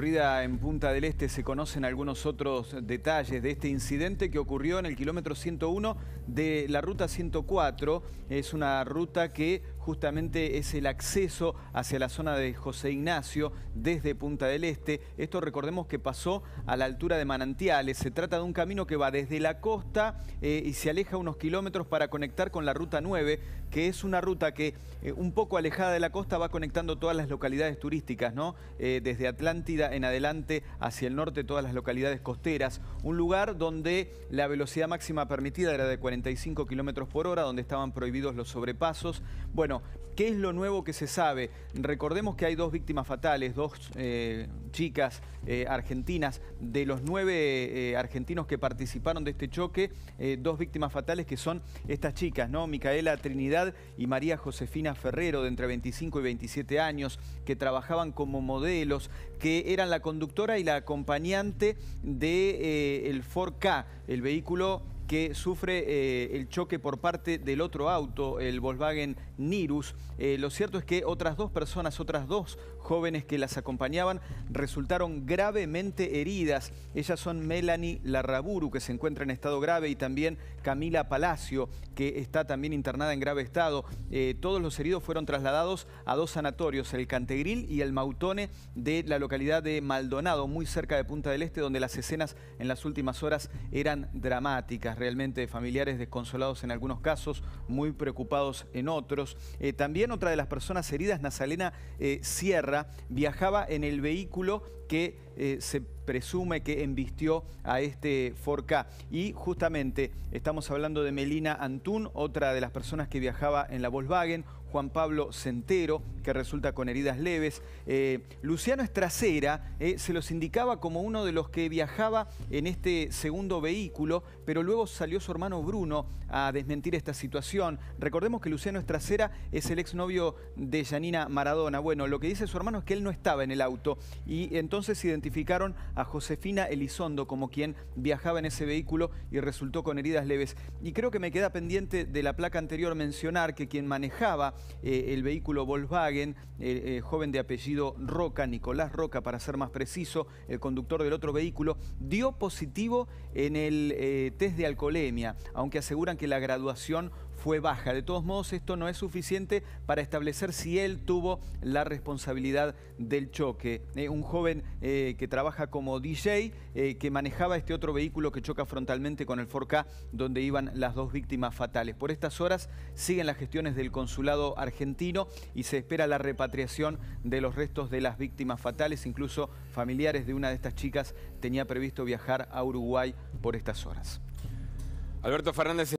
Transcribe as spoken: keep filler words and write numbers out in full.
ocurrida en Punta del Este se conocen algunos otros detalles de este incidente que ocurrió en el kilómetro ciento uno de la ruta ciento cuatro. Es una ruta que justamente es el acceso hacia la zona de José Ignacio desde Punta del Este. Esto recordemos que pasó a la altura de Manantiales. Se trata de un camino que va desde la costa eh, y se aleja unos kilómetros para conectar con la ruta nueve, que es una ruta que eh, un poco alejada de la costa va conectando todas las localidades turísticas, ¿no? Eh, desde Atlántida en adelante hacia el norte, todas las localidades costeras. Un lugar donde la velocidad máxima permitida era de cuarenta y cinco kilómetros por hora, donde estaban prohibidos los sobrepasos. Bueno, ¿qué es lo nuevo que se sabe? Recordemos que hay dos víctimas fatales, dos eh, chicas eh, argentinas. De los nueve eh, argentinos que participaron de este choque, eh, dos víctimas fatales que son estas chicas, ¿no? Micaela Trinidad y María Josefina Ferrero, de entre veinticinco y veintisiete años, que trabajaban como modelos, que eran la conductora y la acompañante de eh, el Ford Ka, el vehículo que sufre eh, el choque por parte del otro auto, el Volkswagen Nirus. Eh, lo cierto es que otras dos personas, otras dos jóvenes que las acompañaban, resultaron gravemente heridas. Ellas son Melanie Larraburu, que se encuentra en estado grave, y también Camila Palacio, que está también internada en grave estado. Eh, todos los heridos fueron trasladados a dos sanatorios, el Cantegril y el Mautone, de la localidad de Maldonado, muy cerca de Punta del Este, donde las escenas en las últimas horas eran dramáticas. Realmente familiares desconsolados en algunos casos, muy preocupados en otros. Eh, también otra de las personas heridas, Nazalena eh, Sierra, viajaba en el vehículo que eh, se presume que embistió a este Ford Ka. Y justamente estamos hablando de Melina Antún, otra de las personas que viajaba en la Volkswagen, Juan Pablo Centero, que resulta con heridas leves. Eh, Luciano Estracera eh, se los indicaba como uno de los que viajaba en este segundo vehículo, pero luego salió su hermano Bruno a desmentir esta situación. Recordemos que Luciano Estracera es el exnovio de Yanina Maradona. Bueno, lo que dice su hermano es que él no estaba en el auto, y entonces identificaron a Josefina Elizondo como quien viajaba en ese vehículo y resultó con heridas leves. Y creo que me queda pendiente de la placa anterior mencionar que quien manejaba eh, el vehículo Volkswagen, eh, eh, joven de apellido Roca, Nicolás Roca para ser más preciso, el conductor del otro vehículo, dio positivo en el eh, test de alcoholemia, aunque aseguran que la graduación fue baja. De todos modos, esto no es suficiente para establecer si él tuvo la responsabilidad del choque. Eh, un joven eh, que trabaja como D J, eh, que manejaba este otro vehículo que choca frontalmente con el Ford Ka, donde iban las dos víctimas fatales. Por estas horas siguen las gestiones del consulado argentino y se espera la repatriación de los restos de las víctimas fatales. Incluso familiares de una de estas chicas tenía previsto viajar a Uruguay por estas horas. Alberto Fernández.